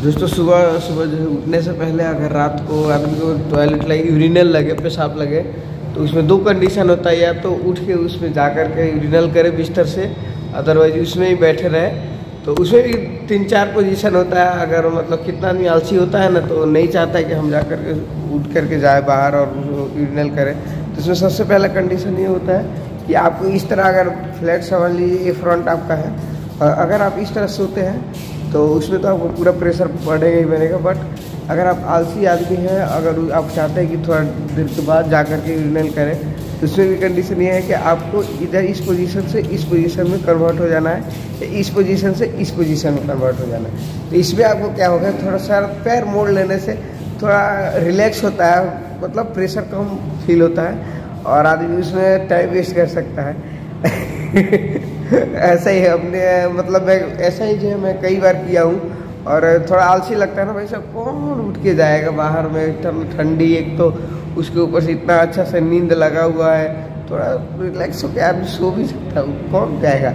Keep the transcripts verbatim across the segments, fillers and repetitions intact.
दोस्तों सुबह सुबह जो है उठने से पहले अगर रात को आदमी को टॉयलेट लगे, यूरिनल लगे, पेशाब लगे, तो उसमें दो कंडीशन होता है, या तो उठ के उसमें जा कर के यूरिनल करे बिस्तर से, अदरवाइज उसमें ही बैठे रहे। तो उसमें भी तीन चार पोजीशन होता है। अगर मतलब कितना आदमी आलसी होता है ना, तो नहीं चाहता है कि हम जा कर के उठ करके जाए बाहर और यूरिनल करें। तो इसमें सबसे पहला कंडीशन ये होता है कि आपको इस तरह, अगर फ्लैट समझ लीजिए ये फ्रंट आपका है, और अगर आप इस तरह सोते हैं तो उसमें तो आपको पूरा प्रेशर पड़ेगा ही बनेगा। बट अगर आप आलसी आदमी हैं, अगर आप चाहते हैं कि थोड़ा देर के बाद जा कर के यूरिनल करें, तो उसमें भी कंडीशन ये है कि आपको इधर इस पोजीशन से इस पोजीशन में कन्वर्ट हो जाना है, या इस पोजीशन से इस पोजीशन में कन्वर्ट हो जाना है। तो इसमें आपको क्या होगा, थोड़ा सा पैर मोड़ लेने से थोड़ा रिलैक्स होता है, मतलब प्रेशर कम फील होता है और आदमी उसमें टाइम वेस्ट कर सकता है। ऐसा ही अपने मतलब मैं ऐसा ही जो है मैं कई बार किया हूँ, और थोड़ा आलसी लगता है ना भाई साहब, कौन उठ के जाएगा बाहर में, ठंडी एक तो उसके ऊपर से इतना अच्छा से नींद लगा हुआ है, थोड़ा रिलैक्स होकर आदमी सो भी सकता है, कौन जाएगा।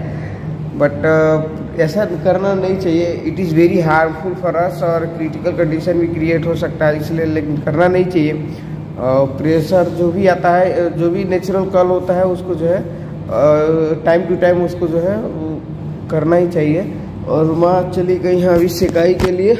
बट ऐसा करना नहीं चाहिए, it is very harmful for us, और क्रिटिकल कंडीशन भी क्रिएट हो सकता है, इसलिए लेकिन करना नहीं चाहिए। प्रेशर जो भी आता है, जो भी नेचुरल कॉल होता है, उसको जो है टाइम टू टाइम उसको जो है करना ही चाहिए। और माँ चली गई हैं अभी सिकाई के लिए।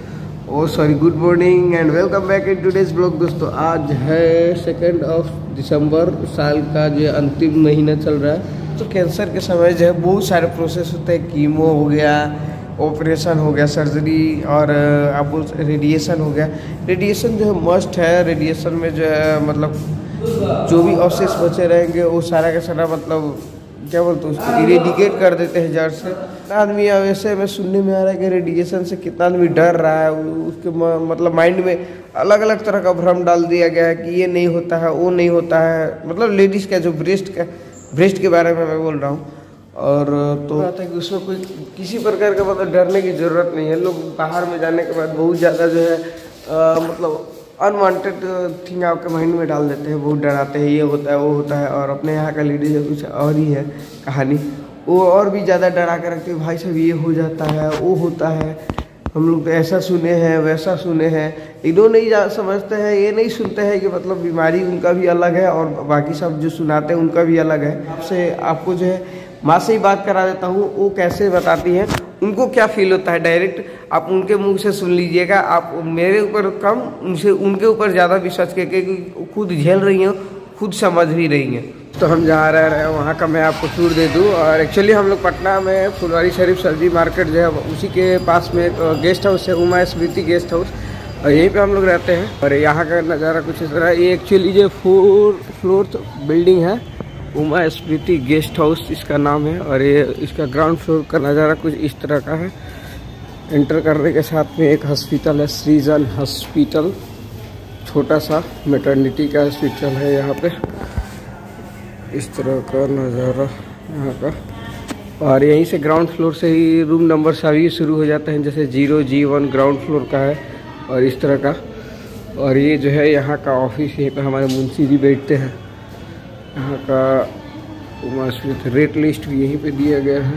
Oh sorry, good morning and welcome back in today's blog. दोस्तों आज है सेकेंड ऑफ दिसंबर, साल का जो अंतिम महीना चल रहा है। तो कैंसर के समय जो है बहुत सारे प्रोसेस होते हैं, कीमो हो गया, ऑपरेशन हो गया, सर्जरी, और आप बोल रेडिएशन हो गया। रेडिएशन जो है मस्ट है। रेडिएशन में जो है मतलब जो भी अवशेष बचे रहेंगे वो सारा का सारा मतलब क्या बोलते हैं उसको इरेडिकेट कर देते हैं जड़ से। आदमी वैसे में सुनने में आ रहा है कि रेडिएशन से कितना आदमी डर रहा है, उसके मतलब माइंड में अलग अलग तरह का भ्रम डाल दिया गया है कि ये नहीं होता है, वो नहीं होता है। मतलब लेडीज़ का जो ब्रेस्ट का ब्रेस्ट के बारे में मैं बोल रहा हूँ। और तो बात है कि उसमें कोई किसी प्रकार का मतलब डरने की ज़रूरत नहीं है। लोग बाहर में जाने के बाद बहुत ज़्यादा जो है आ, मतलब अनवांटेड थिंग आपके माइंड में डाल देते हैं, बहुत डराते हैं, ये होता है वो होता है। और अपने यहाँ का लेडीज कुछ और ही है कहानी, वो और भी ज़्यादा डरा कर रखते हैं, भाई साहब ये हो जाता है, वो होता है, हम लोग तो ऐसा सुने हैं वैसा सुने हैं। इन्हों नहीं जा समझते हैं, ये नहीं सुनते हैं कि मतलब बीमारी उनका भी अलग है और बाकी सब जो सुनाते हैं उनका भी अलग है। आपसे आपको जो है माँ से ही बात करा देता हूँ, वो कैसे बताती हैं, उनको क्या फील होता है, डायरेक्ट आप उनके मुंह से सुन लीजिएगा। आप मेरे ऊपर कम, उनसे उनके ऊपर ज़्यादा विश्वास करके, क्योंकि खुद झेल रही हैं, खुद समझ भी रही हैं। तो हम जहाँ रह रहे हैं वहाँ का मैं आपको टूर दे दूँ। और एक्चुअली हम लोग पटना में फुलवारी शरीफ सब्जी मार्केट जो है उसी के पास में एक गेस्ट हाउस है, उमा स्मृति गेस्ट हाउस, और यहीं पे हम लोग रहते हैं। और यहाँ का नज़ारा कुछ इस तरह, ये एक्चुअली जो फोर फ्लोर बिल्डिंग है, उमा स्मृति गेस्ट हाउस इसका नाम है। और ये इसका ग्राउंड फ्लोर का नज़ारा कुछ इस तरह का है। एंटर करने के साथ में एक हॉस्पिटल है, सृजन हॉस्पिटल, छोटा सा मैटरनिटी का हॉस्पिटल है यहाँ पे। इस तरह का नज़ारा यहाँ का। और यहीं से ग्राउंड फ्लोर से ही रूम नंबर सभी शुरू हो जाते हैं, जैसे zero G one ground floor का है और इस तरह का। और ये जो है यहाँ का ऑफिस, यहीं पे हमारे मुंशी जी बैठते हैं। यहाँ का उमा स्मृति रेट लिस्ट भी यहीं पे दिया गया है,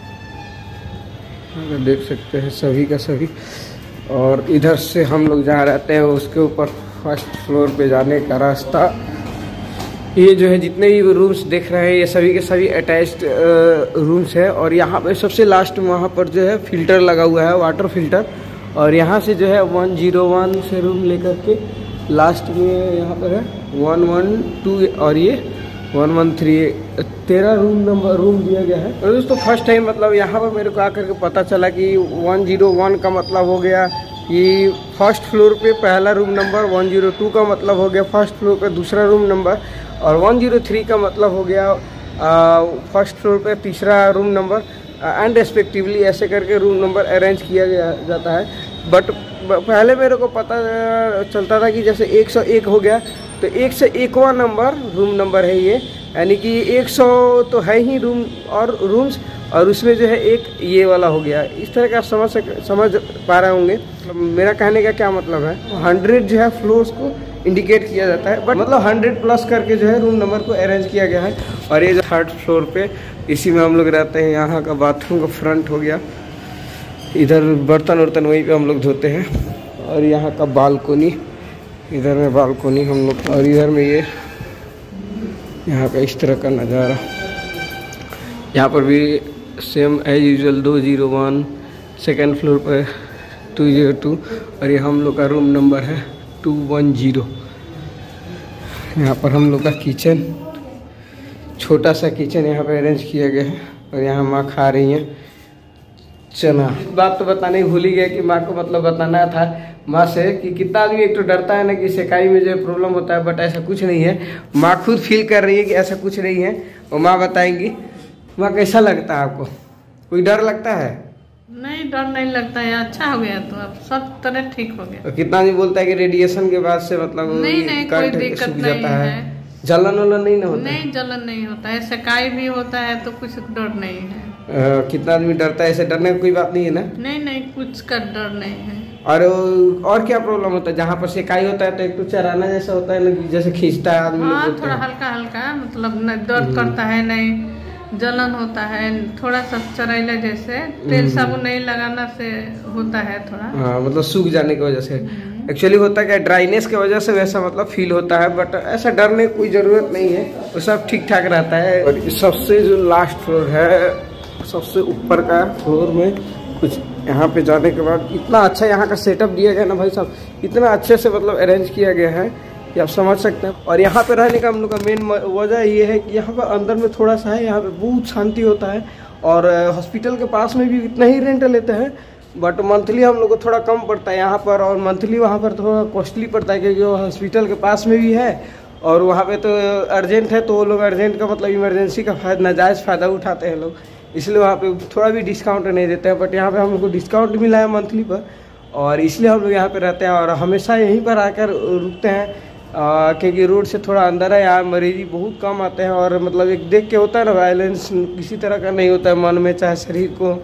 यहाँ देख सकते हैं सभी का सभी। और इधर से हम लोग जहाँ रहते हैं उसके ऊपर फर्स्ट फ्लोर पे जाने का रास्ता। ये जो है जितने भी रूम्स देख रहे हैं ये सभी के सभी अटैच्ड रूम्स है। और यहाँ पे सबसे लास्ट वहाँ पर जो है फिल्टर लगा हुआ है, वाटर फिल्टर। और यहाँ से जो है वन जीरो वन से रूम लेकर के लास्ट में यहाँ पर है वन वन टू और ये वन वन थ्री, तेरह रूम नंबर रूम दिया गया है। और दोस्तों फर्स्ट टाइम मतलब यहाँ पर मेरे को आकर के पता चला कि वन जीरो वन का मतलब हो गया कि फर्स्ट फ्लोर पे पहला room number, one zero two का मतलब हो गया फर्स्ट फ्लोर पे दूसरा रूम नंबर, और वन जीरो थ्री का मतलब हो गया फर्स्ट फ्लोर पे तीसरा रूम नंबर, एंड रेस्पेक्टिवली ऐसे करके रूम नंबर अरेंज किया गया जाता है। बट पहले मेरे को पता चलता था कि जैसे एक सौ एक हो गया तो एक सौ एकवा नंबर रूम नंबर है ये, यानी कि एक सौ तो है ही रूम और रूम्स, और उसमें जो है एक ये वाला हो गया। इस तरह का समझ समझ पा रहे होंगे मेरा कहने का क्या मतलब है। हंड्रेड जो है फ्लोर्स को इंडिकेट किया जाता है, बट मतलब हंड्रेड प्लस करके जो है रूम नंबर को अरेंज किया गया है। और ये जो थर्ड फ्लोर पे इसी में हम लोग रहते हैं। यहाँ का बाथरूम का फ्रंट हो गया, इधर बर्तन वर्तन वहीं पे हम लोग धोते हैं। और यहाँ का बालकोनी, इधर में बालकोनी हम लोग, और इधर में ये यहाँ का इस तरह का नज़ारा। यहाँ पर भी सेम एज यूजुअल दो जीरो वन सेकेंड फ्लोर पर टू जीरो टू, और ये हम लोग का रूम नंबर है टू वन जीरो। यहाँ पर हम लोग का किचन, छोटा सा किचन यहाँ पे अरेंज किया गया है। और यहाँ माँ खा रही हैं चना। बात तो बताने ही भूल ही गया कि माँ को मतलब बताना था माँ से कि कितना आदमी एक तो डरता है ना कि सेकाई में जो प्रॉब्लम होता है, बट ऐसा कुछ नहीं है। माँ खुद फील कर रही है कि ऐसा कुछ नहीं है, और माँ बताएंगी। माँ कैसा लगता है आपको? कोई डर लगता है? नहीं, डर नहीं लगता है, अच्छा हो गया तो अब सब तरह ठीक हो गया। तो कितना आदमी बोलता है कि रेडिएशन के बाद से मतलब नहीं नहीं कोई दिक्कत नहीं है, है। जलन वलन नहीं ना होता? नहीं जलन नहीं होता है, सेकाई भी होता है तो कुछ डर नहीं है। आ, कितना आदमी डरता है, ऐसे डरने की कोई बात नहीं है ना? नहीं नहीं कुछ का डर नहीं है। और और क्या प्रॉब्लम होता है जहाँ पर सेकाई होता है? तो एक तो चराना जैसा होता है ना, जैसे खींचता है आदमी। हाँ, थोड़ा हल्का हल्का मतलब न दर्द करता है, नहीं जलन होता है, थोड़ा सा चरैला जैसे, तेल साबुन नहीं लगाना से होता है थोड़ा। हाँ, मतलब सूख जाने की वजह से। एक्चुअली होता क्या, ड्राइनेस की वजह से वैसा मतलब फील होता है, बट ऐसा डरने की कोई ज़रूरत नहीं है, वो सब ठीक ठाक रहता है। और सबसे जो लास्ट फ्लोर है, सबसे ऊपर का फ्लोर में कुछ यहाँ पे जाने के बाद इतना अच्छा यहाँ का सेटअप दिया गया ना भाई साहब, इतना अच्छे से मतलब अरेंज किया गया है कि आप समझ सकते हैं। और यहाँ पे रहने का हम लोग का मेन वजह ये है कि यहाँ पर अंदर में थोड़ा सा है, यहाँ पे बहुत शांति होता है। और हॉस्पिटल के पास में भी इतना ही रेंट लेते हैं, बट मंथली हम लोग को थोड़ा कम पड़ता है यहाँ पर, और मंथली वहाँ पर थोड़ा कॉस्टली पड़ता है क्योंकि वो हॉस्पिटल के पास में भी है। और वहाँ पे तो अर्जेंट है, तो वो लोग अर्जेंट का मतलब इमरजेंसी का फायदा, नाजायज़ फ़ायदा उठाते हैं लोग, इसलिए वहाँ पे थोड़ा भी डिस्काउंट नहीं देते हैं। बट यहाँ पे हम लोग को डिस्काउंट मिला है मंथली पर, और इसलिए हम लोग यहाँ पे रहते हैं और हमेशा यहीं पर आकर रुकते हैं, क्योंकि रोड से थोड़ा अंदर है। यहाँ मरीज बहुत कम आते हैं, और मतलब एक देख के होता है ना, वायलेंस किसी तरह का नहीं होता है मन में, चाहे शरीर को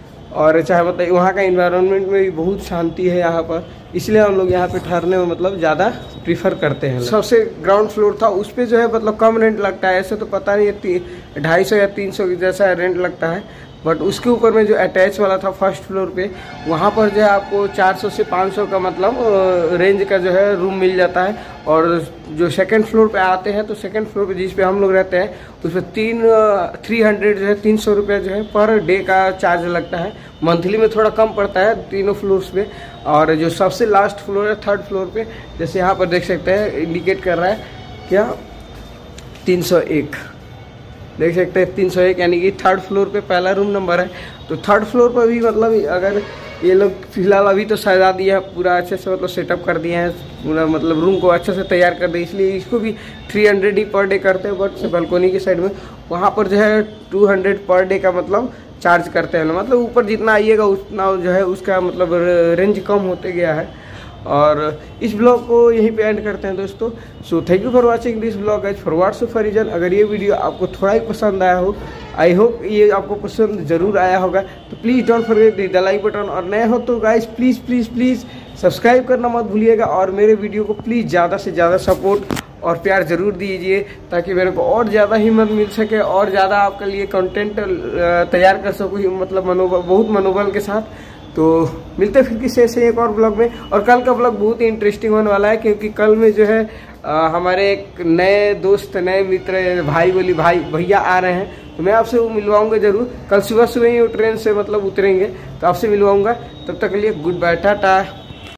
और चाहे मतलब वहाँ का इन्वायरमेंट में भी बहुत शांति है यहाँ पर, इसलिए हम लोग यहाँ पे ठहरने में मतलब ज़्यादा प्रीफर करते हैं। सबसे ग्राउंड फ्लोर था, उस पर जो है मतलब कम रेंट लगता है, ऐसे तो पता नहीं है ढाई सौ या तीन सौ जैसा रेंट लगता है, बट उसके ऊपर में जो अटैच वाला था फर्स्ट फ्लोर पे, वहाँ पर जो है आपको चार सौ से पाँच सौ का मतलब रेंज का जो है रूम मिल जाता है। और जो सेकंड फ्लोर पे आते हैं, तो सेकंड फ्लोर पे जिस पे हम लोग रहते हैं, उस पर तीन थ्री हंड्रेड जो है तीन सौ रुपये जो है पर डे का चार्ज लगता है। मंथली में थोड़ा कम पड़ता है तीनों फ्लोर्स पे। और जो सबसे लास्ट फ्लोर है थर्ड फ्लोर पे, जैसे यहाँ पर देख सकते हैं इंडिकेट कर रहा है क्या, तीन सौ एक देख सकते हैं, तीन सौ एक यानी कि थर्ड फ्लोर पे पहला रूम नंबर है। तो थर्ड फ्लोर पर भी मतलब अगर ये लोग फिलहाल अभी तो सजा दिया पूरा अच्छे से, मतलब सेटअप कर दिए हैं पूरा, मतलब रूम को अच्छे से तैयार कर दिए, इसलिए इसको भी थ्री हंड्रेड ही पर डे करते हैं। बट बालकोनी के साइड में वहाँ पर जो है टू हंड्रेड पर डे का मतलब चार्ज करते हैं, मतलब ऊपर जितना आइएगा उतना जो है उसका मतलब रेंज कम होते गया है। और इस ब्लॉग को यहीं पे एंड करते हैं दोस्तों। So thank you for watching this blog guys for WhatsApp reason. अगर ये वीडियो आपको थोड़ा ही पसंद आया हो, आई होप ये आपको पसंद जरूर आया होगा, तो please don't forget the like button. और नए हो तो guys please please please subscribe करना मत भूलिएगा, और मेरे वीडियो को प्लीज़ ज़्यादा से ज़्यादा सपोर्ट और प्यार ज़रूर दीजिए, ताकि मेरे को और ज़्यादा हिम्मत मिल सके और ज़्यादा आपके लिए कंटेंट तैयार कर सकूँ, मतलब मनोबल बहुत मनोबल के साथ। तो मिलते फिर किसी ऐसे एक और ब्लॉग में। और कल का ब्लॉग बहुत ही इंटरेस्टिंग होने वाला है, क्योंकि कल में जो है आ, हमारे एक नए दोस्त, नए मित्र, भाई बोली भाई भैया आ रहे हैं, तो मैं आपसे वो मिलवाऊंगा जरूर। कल सुबह सुबह ही वो ट्रेन से मतलब उतरेंगे, तो आपसे मिलवाऊंगा। तब तक के लिए गुड बाय, टाटा।